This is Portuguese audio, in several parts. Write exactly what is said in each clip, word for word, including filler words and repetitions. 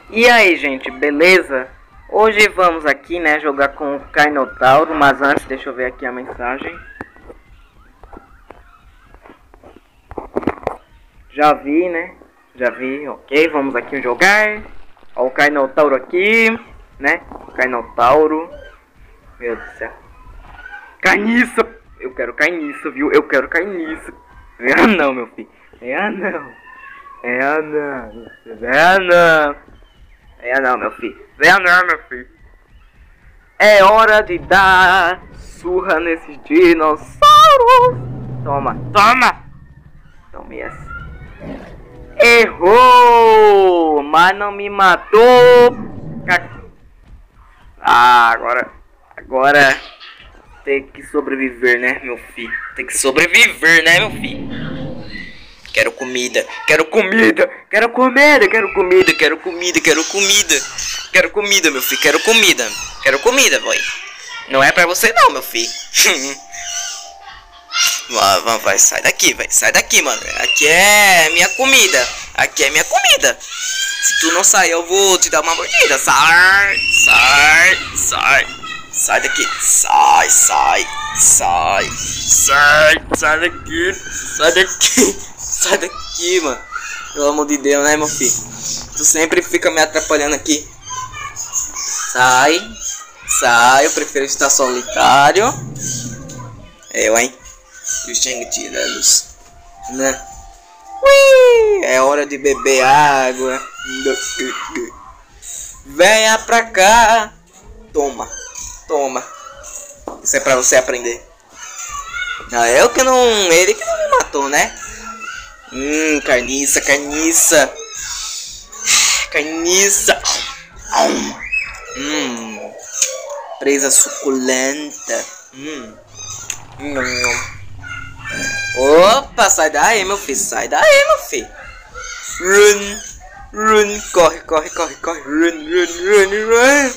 E aí, gente, beleza? Hoje vamos aqui, né, jogar com o Carnotauro, mas antes deixa eu ver aqui a mensagem. Já vi, né? Já vi, ok, vamos aqui jogar. Ó, o Carnotauro aqui, né? O Carnotauro. Meu Deus do céu. Carniça! Eu quero carniça, viu? Eu quero carniça. É não, meu filho. É não. É não. É não. É não, meu filho. É não, meu filho. É hora de dar surra nesses dinossauros. Toma, toma. Tome essa. Errou! Mas não me matou. Ah, agora. Agora. Tem que sobreviver, né, meu filho? Tem que sobreviver, né, meu filho? Quero comida, quero comida, quero comida, quero comida, quero comida, quero comida. Quero comida, meu filho, quero comida. Quero comida, boy. Não é pra você não, meu filho. Vai, vai, vai, sai daqui, vai. Sai daqui, mano. Aqui é minha comida. Aqui é minha comida. Se tu não sair, eu vou te dar uma mordida. Sai, sai, sai. Sai daqui. Sai, sai, sai. Sai, sai daqui. Sai daqui. Sai daqui, mano. Pelo amor de Deus, né, meu filho? Tu sempre fica me atrapalhando aqui. Sai. Sai, eu prefiro estar solitário. Eu, hein? E Shang tirando-os, né? Ui, é hora de beber água. Venha pra cá. Toma, toma. Isso é pra você aprender. Não, eu que não... Ele que não me matou, né? Hum, carniça, carniça. Carniça. Hum. Presa suculenta. Hum. Hum. Opa, sai daí, meu filho. Sai daí, meu filho. Run. Run. Corre, corre, corre, corre. Run, run, run, run.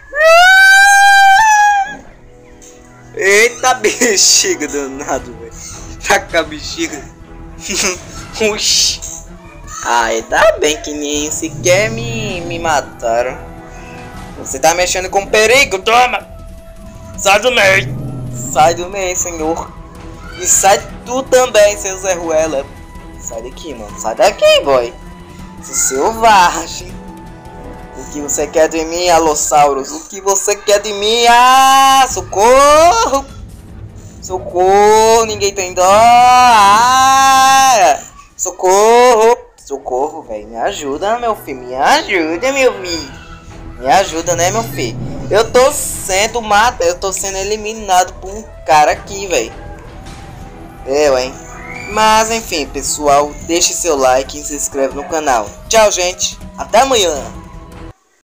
Run. Eita, bexiga danado, velho. Tá com a bexiga. Uxi. Ainda bem que nem sequer me, me mataram. Você tá mexendo com perigo, toma. Sai do meio. Sai do meio, senhor. E sai tu também, seu Zé Ruela. Sai daqui, mano. Sai daqui, boy. Seu selvagem. O que você quer de mim, Alossauros? O que você quer de mim? Ah, socorro. Socorro. Ninguém tem dó. Ah, socorro. Socorro, velho. Me ajuda, meu filho. Me ajuda, meu filho. Me ajuda, né, meu filho? Eu tô sendo mata. Eu tô sendo eliminado por um cara aqui, velho. Eu, hein? Mas enfim, pessoal, deixe seu like e se inscreve no canal. Tchau, gente. Até amanhã.